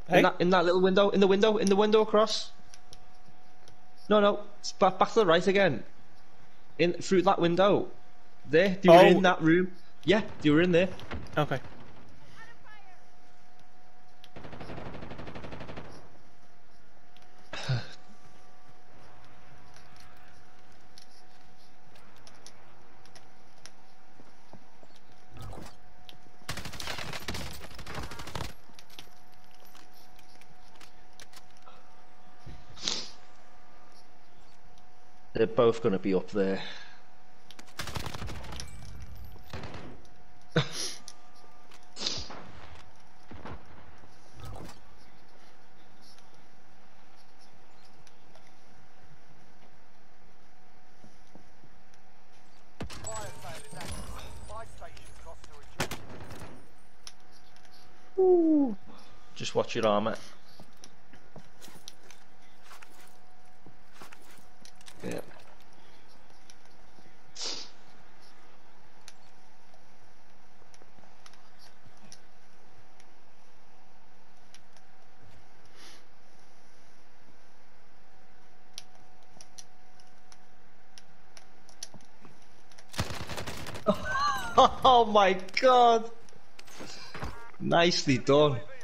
Hey? In that little window, in the window across. No, it's back to the right again. In through that window. There, they were in Oh, that room. Yeah, they were in there. okay. They're both going to be up there. Ooh. Just watch your armor. Yeah. Oh my god! Nicely done.